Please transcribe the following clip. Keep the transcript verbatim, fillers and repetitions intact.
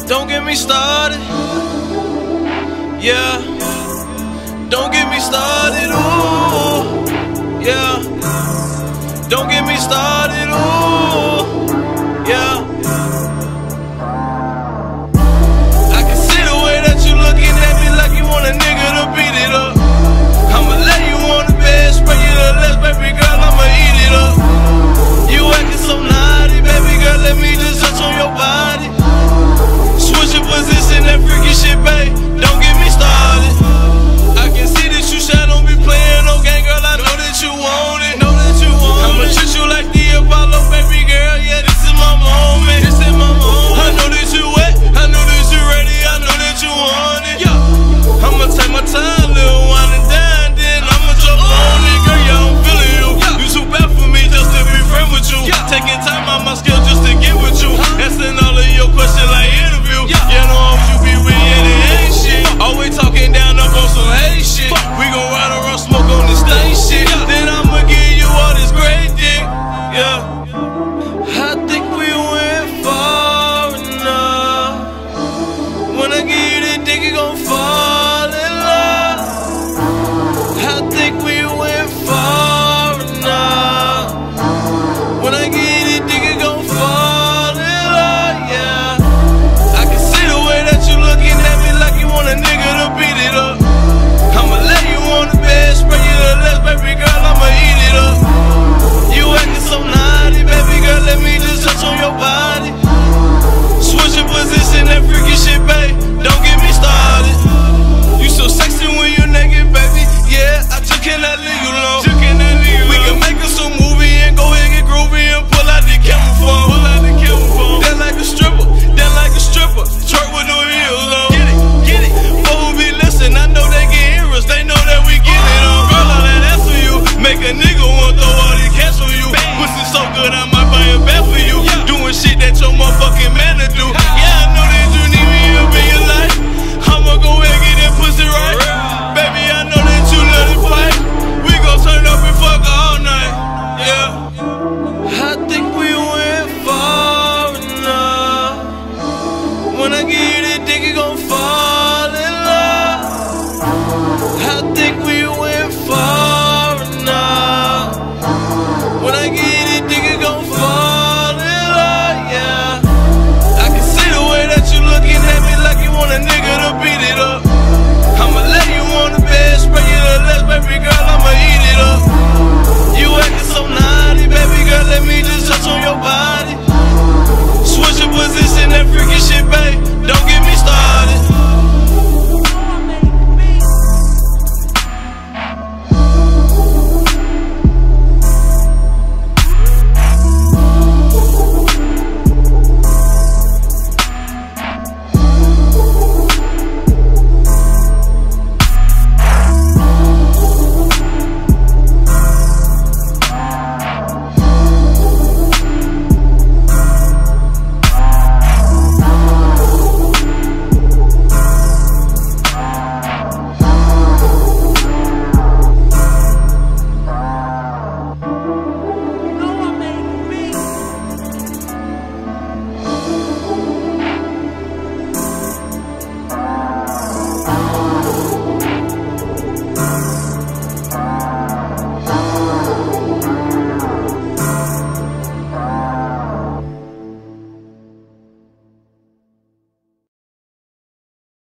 Don't get me started. Yeah. Don't get me started. Ooh. Yeah. Don't get me started. Ooh. Yeah. I can see the way that you looking at me like you want a nigga to beat it up. I'ma lay you on the bed, spray you the left, baby girl, I'ma eat it up. You acting so naughty, baby girl, let me just touch on your body. Switch your position, that freaky shit, babe. Don't get me started. I can see that you shy, don't be playing no game, girl, I know that you want it. Know that you want it. I'ma treat you like the Apollo, baby girl, yeah, this is my moment. This is my moment. I know that you wet, I know that you ready, I know that you want it. Yeah. I'ma take my time, little wine and dine, then I'ma jump on it, girl, yeah, I'm feeling you. Yeah. You too bad for me just to be friends with you. Yeah. Taking time out my skill just to get with you. Huh? Asking all of your questions like interview. Yeah, yeah, no hoes you be with, yeah, they ain't shit. Always talking down up on some hate shit. Fuck. We gon' ride around, smoke on this stain shit. Yeah. Then I'ma give you all this great dick. Yeah. I think we went far enough. When I give you that dick, you gon' fall in love. I think we went far enough. When I give you that dick, you gon' fall in love, yeah. I can see the way that you looking at me like you want a nigga to beat it up. I'ma lay you on the bed, spray you the left, baby girl, I'ma eat it up. You acting so naughty, baby girl, let me just touch on your body. Switch your position, that freaky shit, babe. Don't get me started. You so sexy when you naked, baby. Yeah, I just cannot leave you alone. We can make us a movie and go ahead and get groovy and pull out the camera phone. Pull out the camera phone. Then like a stripper, then like a stripper. Twerk with no heels on. Get it, get it. For who be listening, I know they can hear us. They know that we get it on. Girl, all that ass for you. Make a nigga want throw all these cash on you. Pussy so good, I might buy a bed for you. Yeah. Doing shit that your motherfucking man to do. Yeah, I know that you need me up in your life. I'ma go ahead and get that pussy right. Baby, I know that you love to fight. We gon' turn up and fuck all night. Yeah. I think we went far enough. When I give you that dick, you gon' fall in love. I think we went far enough. When I give you that dick, you gon' fall in love, yeah. I can see the way that you looking at me like you want a nigga to beat it up. I'ma lay you on the bed, spray you the left, baby girl, I'ma eat it up. You acting so naughty, baby girl, let me just touch on your